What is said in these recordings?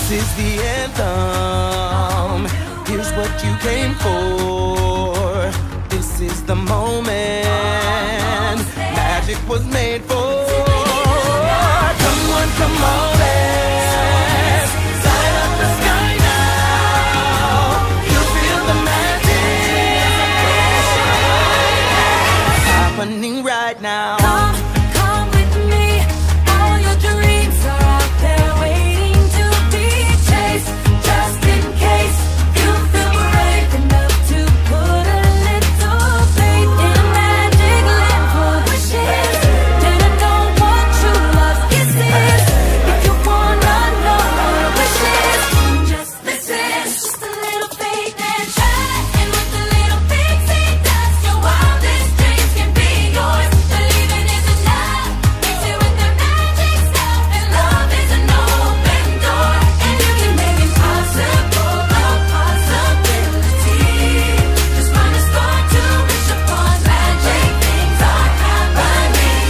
This is the anthem. Here's what you came for. This is the moment magic was made for. Come on, come on, let's light up the sky now. You feel the magic happening right now. Come with me. All your dreams are out there waiting to be chased. Just in case you feel brave enough to put a little faith in magic land for wishes. Then I know what true love is. If you wanna know what wishes, just listen. Just a little faith and try. And with a little pixie dust, your wildest dreams can be yours. Believing is enough. Mix it with the magic stuff, and love is an open door. And you can make impossible a possibility. Just find a star to wish upon. Magic things are happening.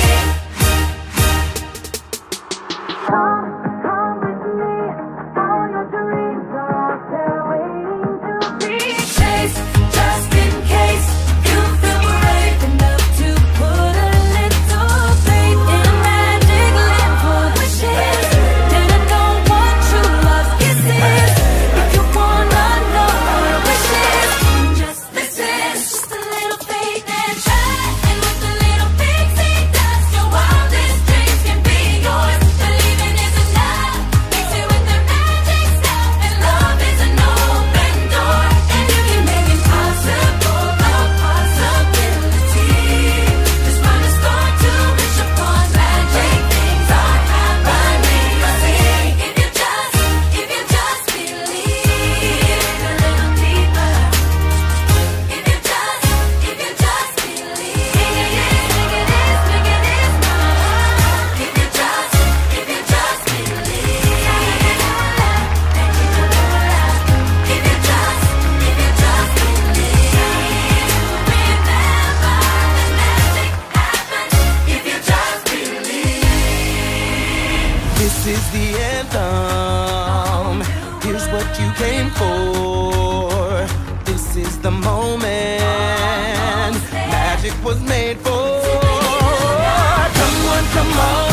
Come with me. All your dreams are out there waiting to be chased. Just in case you feel brave enough to put a little faith in magic land for wishes. Then I know what true love is. If you wanna know what wishes, just listen. Just a little faith and try. And with a little pixie dust, your wildest dreams can be yours. Believing is enough. Mix it with the magic stuff, and love is an open door. And you can make impossible a possibility. Just find a star to wish upon. Magic things are happening. If you just believe a little deeper. If you just believe, make it is mine. If you just believe, and keep it alive. If you just believe, remember the magic happens. If you just believe. This is the anthem. Here's what you came for. This is the moment magic was made for. Come on, come on.